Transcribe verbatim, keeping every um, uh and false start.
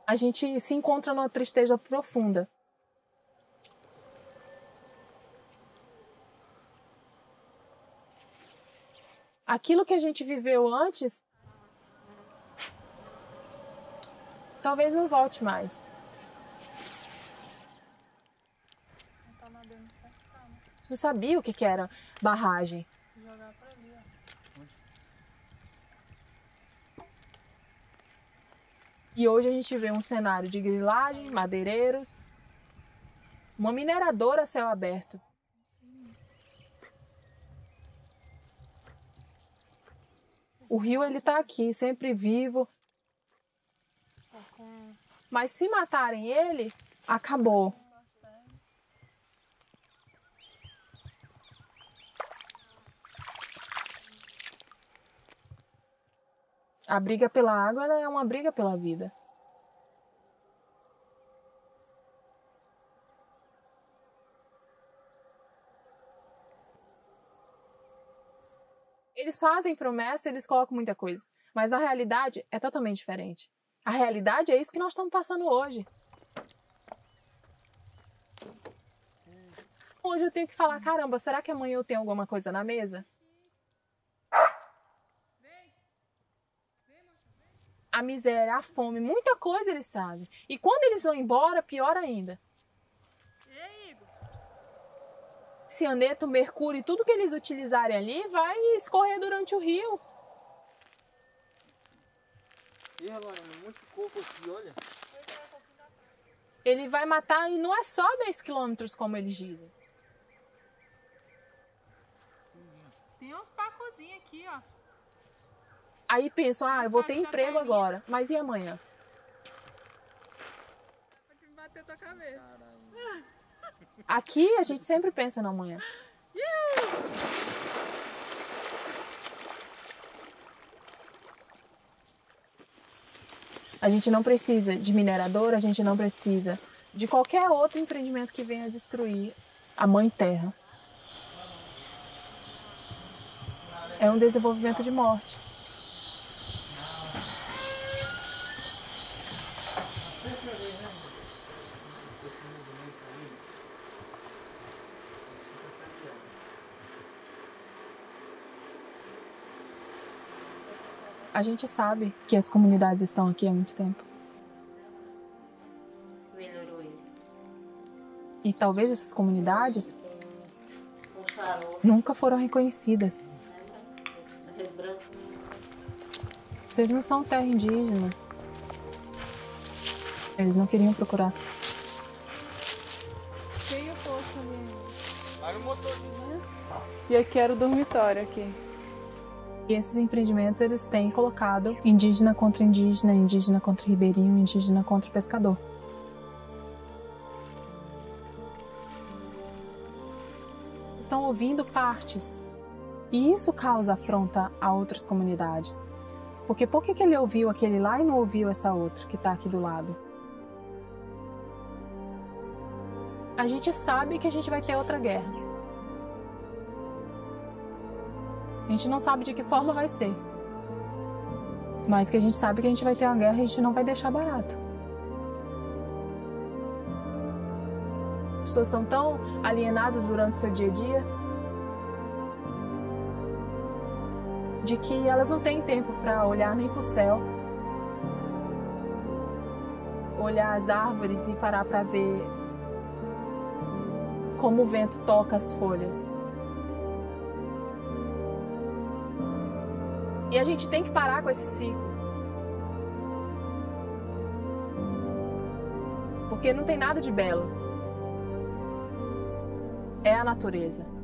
A gente se encontra numa tristeza profunda. Aquilo que a gente viveu antes, talvez não volte mais. Não sabia o que que era barragem. Jogar pra ali, ó. E hoje a gente vê um cenário de grilagem, madeireiros, uma mineradora a céu aberto. O rio ele tá aqui, sempre vivo. Mas se matarem ele, acabou. A briga pela água ela é uma briga pela vida. Eles fazem promessa, eles colocam muita coisa, mas na realidade é totalmente diferente. A realidade é isso que nós estamos passando hoje. Hoje eu tenho que falar, caramba, será que amanhã eu tenho alguma coisa na mesa? A miséria, a fome, muita coisa eles trazem. E quando eles vão embora, pior ainda. Cianeto, mercúrio, tudo que eles utilizarem ali vai escorrer durante o rio. E agora, muito coco aqui, olha. Ele vai matar e não é só dez quilômetros como eles dizem. Tem uns pacozinhos aqui, ó. Aí pensam, ah, eu vou ter emprego agora, mas e amanhã? Pode bater tua cabeça. Aqui a gente sempre pensa no amanhã. A gente não precisa de mineradora, a gente não precisa de qualquer outro empreendimento que venha destruir a mãe terra. É um desenvolvimento de morte. A gente sabe que as comunidades estão aqui há muito tempo. Melhorou isso. E talvez essas comunidades nunca foram reconhecidas. Vocês não são terra indígena. Eles não queriam procurar. Tem o poço ali. Olha o motorzinho. E aqui era o dormitório aqui. E esses empreendimentos eles têm colocado indígena contra indígena, indígena contra ribeirinho, indígena contra pescador. Estão ouvindo partes. E isso causa afronta a outras comunidades. Porque por que que ele ouviu aquele lá e não ouviu essa outra que está aqui do lado? A gente sabe que a gente vai ter outra guerra. A gente não sabe de que forma vai ser. Mas que a gente sabe que a gente vai ter uma guerra e a gente não vai deixar barato. As pessoas estão tão alienadas durante o seu dia a dia de que elas não têm tempo para olhar nem para o céu, olhar as árvores e parar para ver como o vento toca as folhas. E a gente tem que parar com esse ciclo. Porque não tem nada de belo. É a natureza.